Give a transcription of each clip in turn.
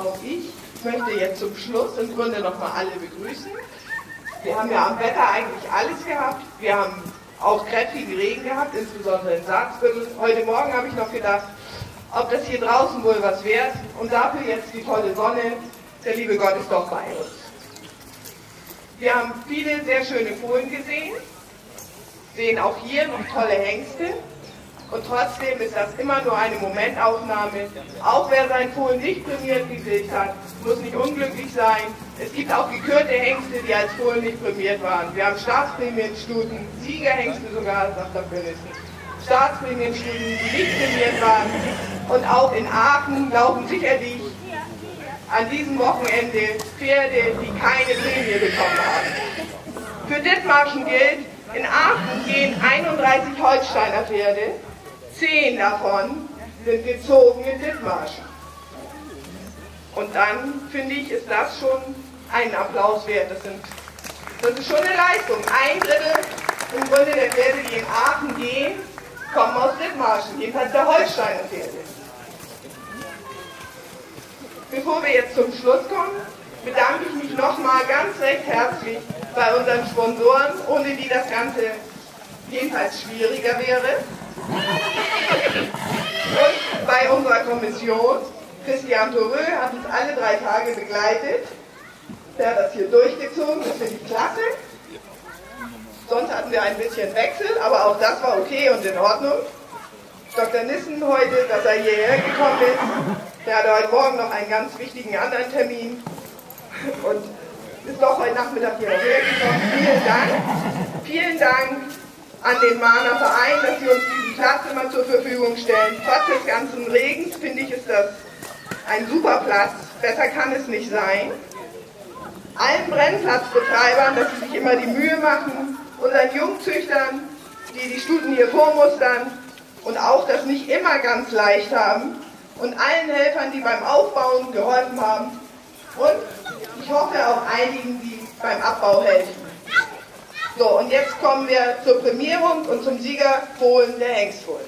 Auch ich möchte jetzt zum Schluss im Grunde nochmal alle begrüßen. Wir haben ja am Wetter eigentlich alles gehabt. Wir haben auch kräftigen Regen gehabt, insbesondere in Salzbüttel. Heute Morgen habe ich noch gedacht, ob das hier draußen wohl was wert. Und dafür jetzt die tolle Sonne. Der liebe Gott ist doch bei uns. Wir haben viele sehr schöne Fohlen gesehen, sehen auch hier noch tolle Hengste. Und trotzdem ist das immer nur eine Momentaufnahme. Auch wer sein Fohlen nicht prämiert gekriegt hat, muss nicht unglücklich sein. Es gibt auch gekürte Hengste, die als Fohlen nicht prämiert waren. Wir haben Staatsprämienstuten, Siegerhengste sogar, sagt der Bönissen. Staatsprämienstuten, die nicht prämiert waren. Und auch in Aachen laufen sicherlich an diesem Wochenende Pferde, die keine Prämie bekommen haben. Für Dithmarschen gilt, in Aachen gehen 31 Holsteiner Pferde, 10 davon sind gezogen in Dithmarschen. Und dann, finde ich, ist das schon einen Applaus wert. Das ist schon eine Leistung. 1/3 im Grunde der Pferde, die in Aachen gehen, kommen aus Dithmarschen, jedenfalls der Holsteiner Pferde. Bevor wir jetzt zum Schluss kommen, bedanke ich mich nochmal ganz recht herzlich bei unseren Sponsoren, ohne die das Ganze jedenfalls schwieriger wäre. Und bei unserer Kommission, Christian Thoreux hat uns alle 3 Tage begleitet. Der hat das hier durchgezogen, das finde ich klasse. Sonst hatten wir ein bisschen Wechsel, aber auch das war okay und in Ordnung. Dr. Nissen heute, dass er hierher gekommen ist, der hatte heute Morgen noch einen ganz wichtigen anderen Termin und ist doch heute Nachmittag hierher gekommen. Vielen Dank. Vielen Dank an den Mahner Verein, dass sie uns diesen Platz immer zur Verfügung stellen. Trotz des ganzen Regens, finde ich, ist das ein super Platz. Besser kann es nicht sein. Allen Brennplatzbetreibern, dass sie sich immer die Mühe machen, unseren Jungzüchtern, die die Stuten hier vormustern und auch das nicht immer ganz leicht haben, und allen Helfern, die beim Aufbauen geholfen haben und ich hoffe auch einigen, die beim Abbau helfen. So, und jetzt kommen wir zur Prämierung und zum Siegerfohlen der Hengstfohlen.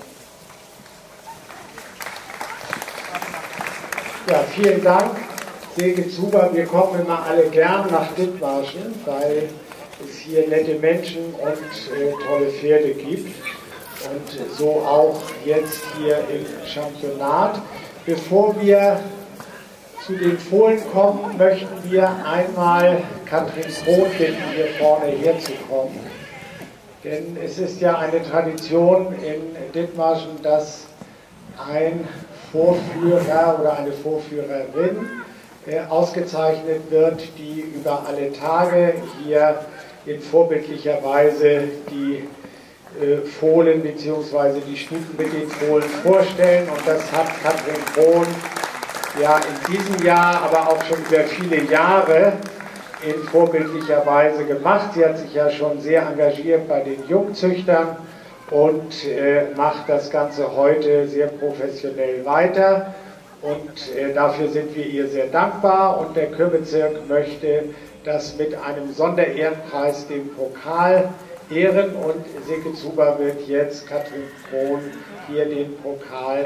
Ja, vielen Dank, Silke Zuber. Wir kommen immer alle gern nach Dithmarschen, weil es hier nette Menschen und tolle Pferde gibt. Und so auch jetzt hier im Championat. Bevor wir zu den Fohlen kommen, möchten wir einmal Katrin Krohn bitten, hier vorne herzukommen. Denn es ist ja eine Tradition in Dithmarschen, dass ein Vorführer oder eine Vorführerin ausgezeichnet wird, die über alle Tage hier in vorbildlicher Weise die Fohlen bzw. die Stuten mit den Fohlen vorstellen, und das hat Katrin Krohn ja in diesem Jahr, aber auch schon über viele Jahre in vorbildlicher Weise gemacht. Sie hat sich ja schon sehr engagiert bei den Jungzüchtern und macht das Ganze heute sehr professionell weiter, und dafür sind wir ihr sehr dankbar, und der Kürbezirk möchte das mit einem Sonderehrenpreis, dem Pokal, ehren, und Silke Zuber wird jetzt Katrin Krohn hier den Pokal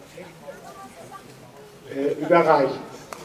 überreichen.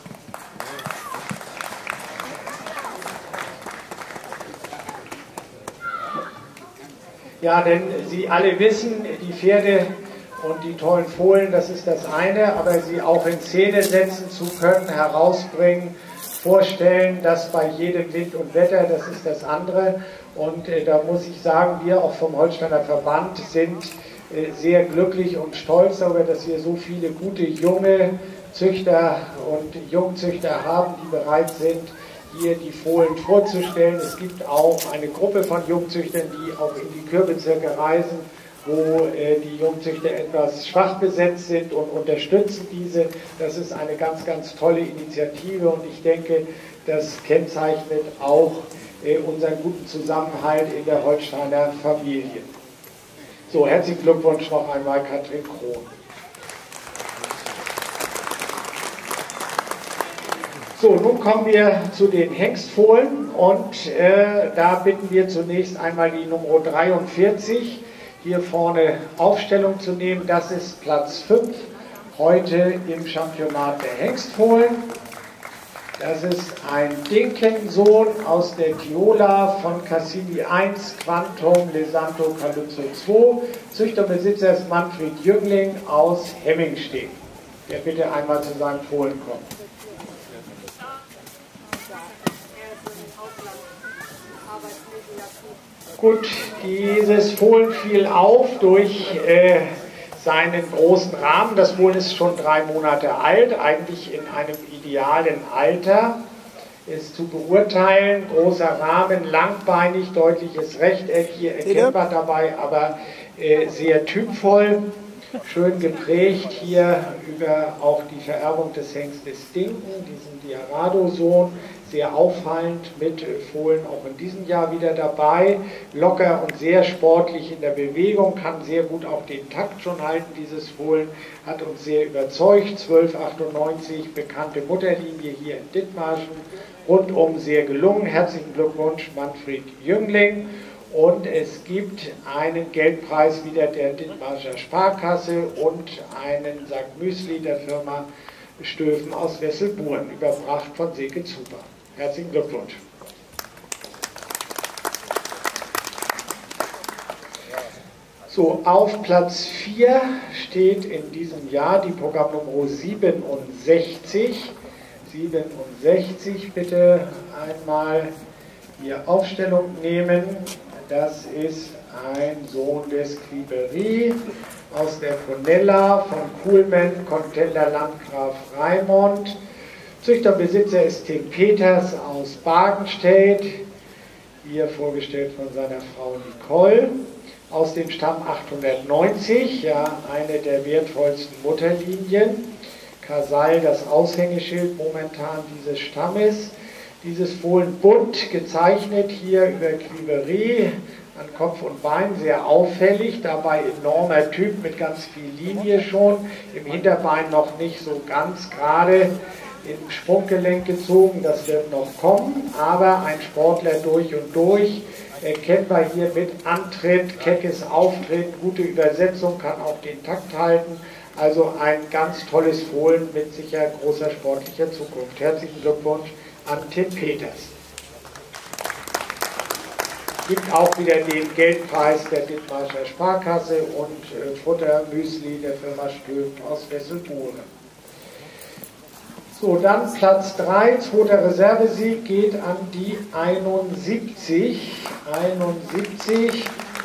Ja, denn Sie alle wissen, die Pferde und die tollen Fohlen, das ist das eine, aber sie auch in Szene setzen zu können, herausbringen, vorstellen, das bei jedem Wind und Wetter, das ist das andere. Und da muss ich sagen, wir auch vom Holsteiner Verband sind sehr glücklich und stolz darüber, dass wir so viele gute junge Züchter und Jungzüchter haben, die bereit sind, hier die Fohlen vorzustellen. Es gibt auch eine Gruppe von Jungzüchtern, die auch in die Kürbezirke reisen, wo die Jungzüchter etwas schwach besetzt sind, und unterstützen diese. Das ist eine ganz, ganz tolle Initiative, und ich denke, das kennzeichnet auch unseren guten Zusammenhalt in der Holsteiner Familie. So, herzlichen Glückwunsch noch einmal, Katrin Krohn. So, nun kommen wir zu den Hengstfohlen, und da bitten wir zunächst einmal die Nummer 43 hier vorne Aufstellung zu nehmen. Das ist Platz 5 heute im Championat der Hengstfohlen. Das ist ein Dinkensohn aus der Tiola von Cassini 1, Quantum, Lesanto, Calypso 2. Züchterbesitzer ist Manfred Jüngling aus Hemmingsteg, der bitte einmal zu seinem Fohlen kommt. Gut, dieses Fohlen fiel auf durch seinen großen Rahmen. Das Fohlen ist schon 3 Monate alt, eigentlich in einem idealen Alter. Ist zu beurteilen, großer Rahmen, langbeinig, deutliches Rechteck, hier erkennbar dabei, aber sehr typvoll, schön geprägt hier über auch die Vererbung des Hengstes Dinken, diesen Diarado-Sohn, sehr auffallend mit Fohlen auch in diesem Jahr wieder dabei, locker und sehr sportlich in der Bewegung, kann sehr gut auch den Takt schon halten, dieses Fohlen, hat uns sehr überzeugt, 1298, bekannte Mutterlinie hier in Dithmarschen, rundum sehr gelungen, herzlichen Glückwunsch Manfred Jüngling. Und es gibt einen Geldpreis wieder der Dithmarscher Sparkasse und einen Sack Müsli der Firma Stöfen aus Wesselburen, überbracht von Silke Zuber. Herzlichen Glückwunsch. So, auf Platz 4 steht in diesem Jahr die Programmnummer 67. 67, bitte einmal hier Aufstellung nehmen. Das ist ein Sohn des Quibery aus der Fonella von Kuhlmann, Contender Landgraf Raimond. Züchterbesitzer ist Tim Peters aus Bargenstedt, hier vorgestellt von seiner Frau Nicole, aus dem Stamm 890, ja, eine der wertvollsten Mutterlinien. Casal, das Aushängeschild momentan dieses Stammes. Dieses Fohlen bunt gezeichnet hier über Quibery an Kopf und Bein, sehr auffällig, dabei enormer Typ mit ganz viel Linie schon, im Hinterbein noch nicht so ganz gerade im Sprunggelenk gezogen, das wird noch kommen, aber ein Sportler durch und durch, erkennbar hier mit Antritt, keckes Auftreten, gute Übersetzung, kann auch den Takt halten, also ein ganz tolles Fohlen mit sicher großer sportlicher Zukunft. Herzlichen Glückwunsch an Tim Peters. Gibt auch wieder den Geldpreis der Dithmarscher Sparkasse und Futter Müsli der Firma Stöfen aus Wesselburen. So, dann Platz 3, zweiter Reservesieg, geht an die 71. 71.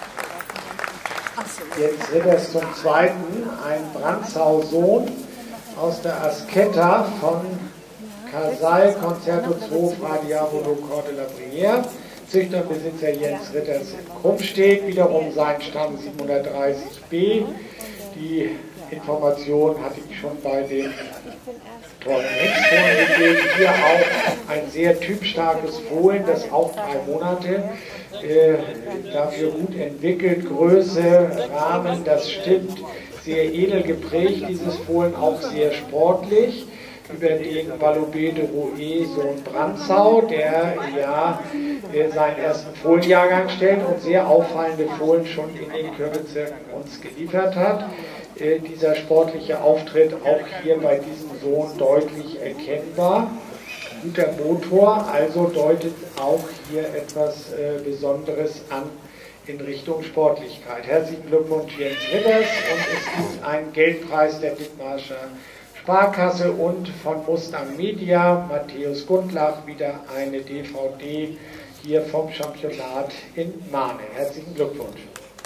Jetzt Ritters zum Zweiten, ein Brandsau-Sohn aus der Asketta von Casal, Concerto 2, Fra Diavolo, Corte la Brière. Züchterbesitzer Jens Ritters in Krummstedt, wiederum sein Stamm 730b. Die Information hatte ich schon bei den tollen Hengstfohlen gegeben. Hier auch ein sehr typstarkes Fohlen, das auch 3 Monate dafür gut entwickelt. Größe, Rahmen, das stimmt. Sehr edel geprägt, dieses Fohlen, auch sehr sportlich. Über den Balobé de Rouet, Sohn Brandsau, der ja seinen ersten Fohlenjahrgang stellt und sehr auffallende Fohlen schon in den Kürbezirken uns geliefert hat. Dieser sportliche Auftritt auch hier bei diesem Sohn deutlich erkennbar. Guter Motor, also deutet auch hier etwas Besonderes an in Richtung Sportlichkeit. Herzlichen Glückwunsch Jens Ritters, und es gibt einen Geldpreis der Dithmarscher Sparkasse und von Mustang Media, Matthäus Gundlach, wieder eine DVD hier vom Championat in Mahne. Herzlichen Glückwunsch.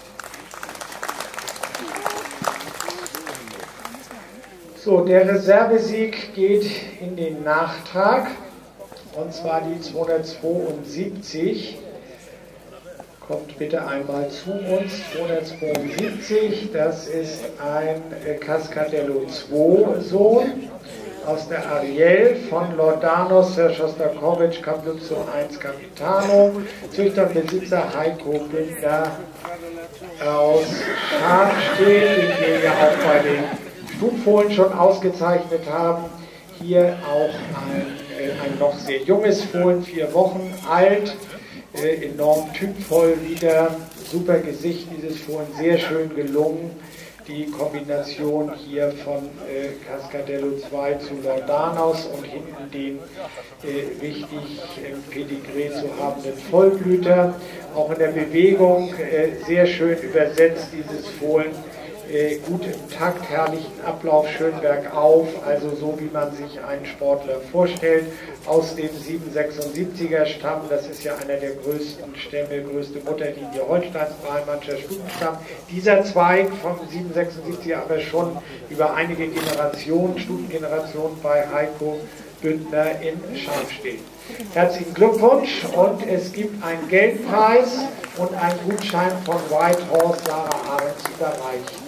So, der Reservesieg geht in den Nachtrag, und zwar die 272. Kommt bitte einmal zu uns, 272, das ist ein Cascadello 2 Sohn aus der Ariel von Lordanos, Sir Shostakovich, Calypso 1 Capitano, Züchterbesitzer Heiko Bündner aus Scharfstedt, den wir ja auch bei den Stubfohlen schon ausgezeichnet haben. Hier auch ein noch sehr junges Fohlen, 4 Wochen alt. Enorm typvoll wieder, super Gesicht dieses Fohlen, sehr schön gelungen, die Kombination hier von Cascadello 2 zu Laudanus und hinten den wichtig im Pedigree zu habenden Vollblüter. Auch in der Bewegung sehr schön übersetzt dieses Fohlen. Gut im Takt, herrlichen Ablauf, schön bergauf, also so wie man sich einen Sportler vorstellt, aus dem 776er Stamm, das ist ja einer der größten Stämme, größte Mutterlinie Holsteins, Brahmanscher Stutenstamm. Dieser Zweig vom 776er aber schon über einige Generationen, Stutengenerationen bei Heiko Bündner in Scham steht. Herzlichen Glückwunsch und es gibt einen Geldpreis und einen Gutschein von White Horse Sarah Ahrens zu überreichen.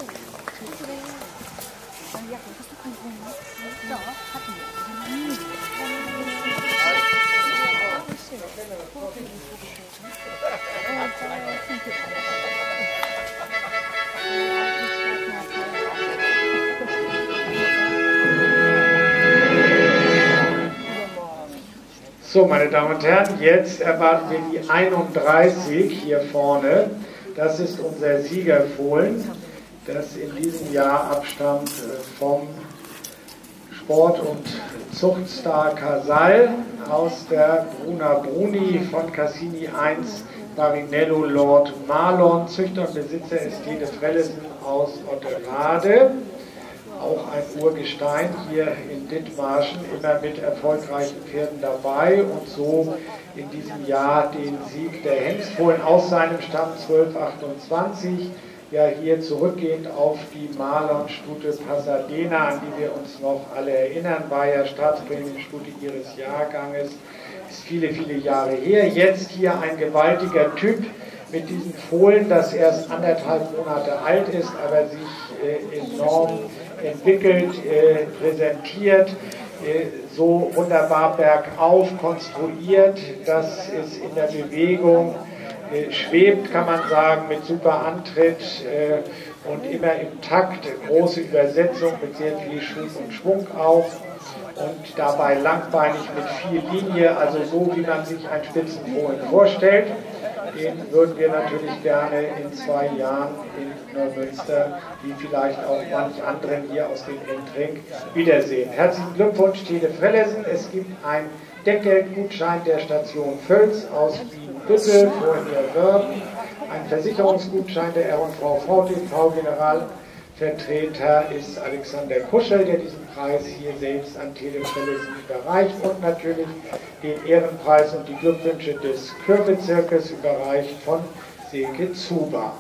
So, meine Damen und Herren, jetzt erwarten wir die 31 hier vorne. Das ist unser Siegerfohlen, das in diesem Jahr abstammt vom Sport- und Zuchtstar Casal aus der Bruna Bruni von Cassini 1, Marinello Lord Marlon, Züchter und Besitzer ist Tede Frellesen aus Otterade. Auch ein Urgestein hier in Dithmarschen, immer mit erfolgreichen Pferden dabei und so in diesem Jahr den Sieg der Hengstfohlen aus seinem Stamm 1228, ja hier zurückgehend auf die Marlon-Stute Pasadena, an die wir uns noch alle erinnern, war ja Staatsprämienstute ihres Jahrganges, ist viele, viele Jahre her. Jetzt hier ein gewaltiger Typ mit diesem Fohlen, das erst 1,5 Monate alt ist, aber sich enorm entwickelt, präsentiert, so wunderbar bergauf konstruiert, dass es in der Bewegung schwebt, kann man sagen, mit super Antritt und immer im Takt, große Übersetzung mit sehr viel Schub und Schwung auch und dabei langbeinig mit viel Linie, also so wie man sich ein Spitzenfohlen vorstellt. Den würden wir natürlich gerne in 2 Jahren in Neumünster, wie vielleicht auch manch anderen hier aus dem Ringtrink, wiedersehen. Herzlichen Glückwunsch, Tede Frellesen. Es gibt ein Deckgeldgutschein der Station Völz aus Bienenbüttel vor Wörden, ein Versicherungsgutschein der R&V VTV Generalvertreter ist Alexander Kuschel, der diesen Preis hier selbst an Tede Frellesen überreicht und natürlich den Ehrenpreis und die Glückwünsche des Kürbezirkes überreicht von Silke Zuber.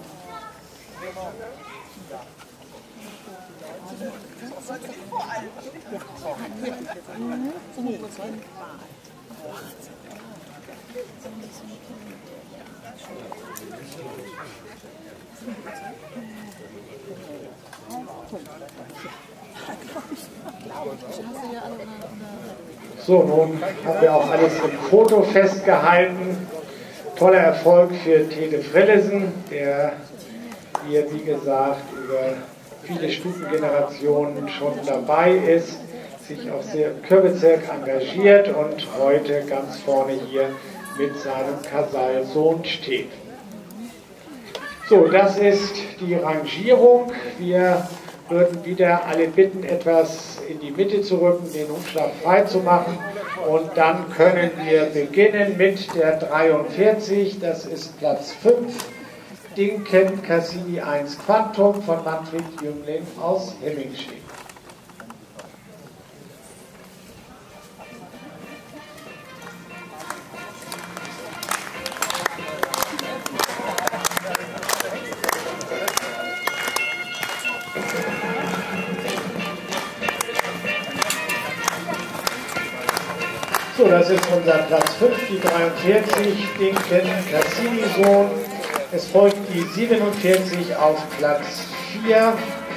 So, nun haben wir auch alles im Foto festgehalten. Toller Erfolg für Tede Frellesen, der hier, wie gesagt, über viele Stutengenerationen schon dabei ist, sich auch sehr im Kürbezirk engagiert und heute ganz vorne hier mit seinem Casal-Sohn steht. So, das ist die Rangierung. Wir würden wieder alle bitten, etwas in die Mitte zu rücken, den Umschlag frei zu machen. Und dann können wir beginnen mit der 43, das ist Platz 5, Dinken Cassini 1 Quantum von Manfred Jüngling aus Hemmingstede. So, das ist unser Platz 5, die 43, Dinken Cassini-Sohn. Es folgt die 47 auf Platz 4.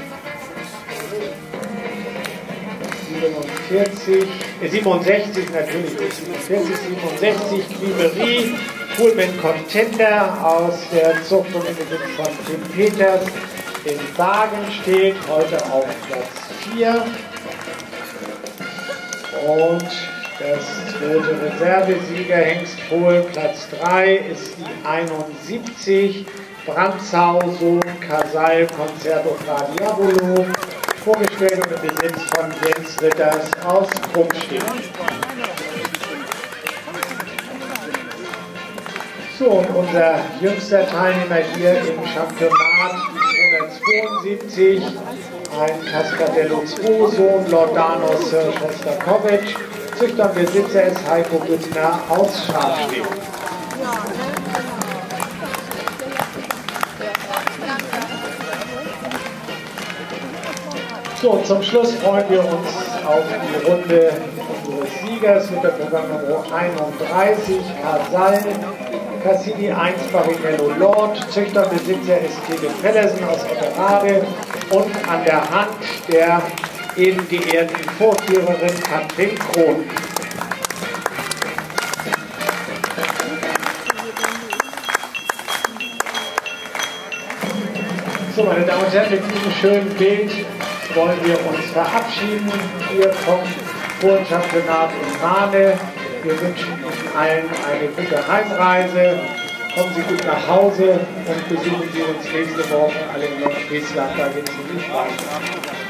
67 natürlich, 67, Quiberie, Pullman Contender aus der Zucht und Besitz von Tim Peters in Wagen steht, heute auf Platz 4. Und Das zweite Reservesieger Hengst Fohlen, Platz 3 ist die 71, Brandzau, Sohn, Casal, Concerto Fra Diavolo, vorgestellt und im Besitz von Jens Ritters aus Krummstedt. So, und unser jüngster Teilnehmer hier im Championat 272, ein Cascadello 2 Sohn Lordanos Shostakovich, Züchter und Besitzer ist Heiko Büttner aus Scharfstedt. So, zum Schluss freuen wir uns auf die Runde unseres Siegers mit der Programmnummer 31, Casal, Cassini 1 Barinello Lord, Züchter und Besitzer ist Kevin Pellersen aus Otterade und an der Hand der eben geehrten Vorführerin Katrin Krohn. So, meine Damen und Herren, mit diesem schönen Bild wollen wir uns verabschieden hier vom Fohlenchampionat in Mahne. Wir wünschen Ihnen allen eine gute Heimreise. Kommen Sie gut nach Hause und besuchen Sie uns nächste Woche alle in Nordfriesland. Da geht es nämlich weiter.